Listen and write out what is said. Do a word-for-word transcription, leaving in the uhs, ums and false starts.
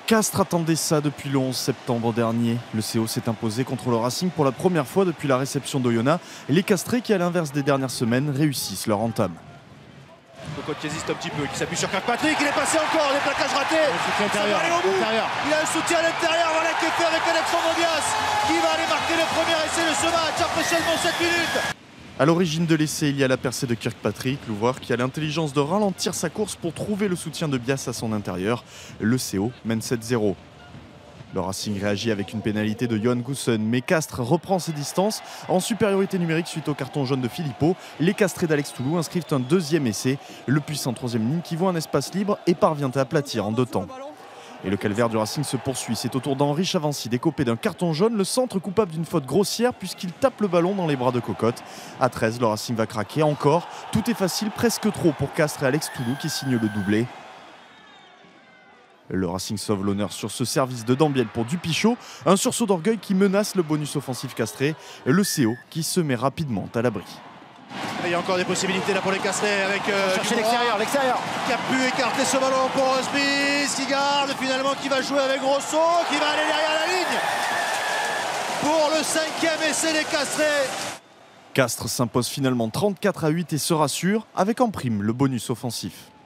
Castres attendait ça depuis le onze septembre dernier. Le C O s'est imposé contre le Racing pour la première fois depuis la réception d'Oyonnax. Et les Castrés, qui à l'inverse des dernières semaines, réussissent leur entame. Cocotte qui hésite un petit peu, qui s'appuie sur Kirkpatrick, il est passé encore, les plaquages ratés. Intérieur, intérieur. Il a un soutien à l'intérieur, voilà qui est fait avec Alexandre Dias, qui va aller marquer le premier essai de ce match après seulement sept minutes. À l'origine de l'essai, il y a la percée de Kirkpatrick, l'ouvreur qui a l'intelligence de ralentir sa course pour trouver le soutien de Bias à son intérieur. Le C O mène sept zéro. Le Racing réagit avec une pénalité de Johan Goossen, mais Castres reprend ses distances en supériorité numérique suite au carton jaune de Philippot. Les Castrés d'Alex Toulou inscrivent un deuxième essai, le puissant troisième ligne qui voit un espace libre et parvient à aplatir en deux temps. Et le calvaire du Racing se poursuit. C'est au tour d'Henri Chavancy d'écoper d'un carton jaune, le centre coupable d'une faute grossière puisqu'il tape le ballon dans les bras de Cocotte. À treize, le Racing va craquer encore. Tout est facile, presque trop pour Castres et Alex Toulou qui signent le doublé. Le Racing sauve l'honneur sur ce service de Dambiel pour Dupichot. Un sursaut d'orgueil qui menace le bonus offensif castré. Le C O qui se met rapidement à l'abri. Il y a encore des possibilités là pour les Castrés avec euh, chercher l'extérieur, l'extérieur. Qui a pu écarter ce ballon pour Smith, qui garde finalement, qui va jouer avec Grosso, qui va aller derrière la ligne pour le cinquième essai des Castrés. Castres s'impose finalement trente-quatre à huit et se rassure avec en prime le bonus offensif.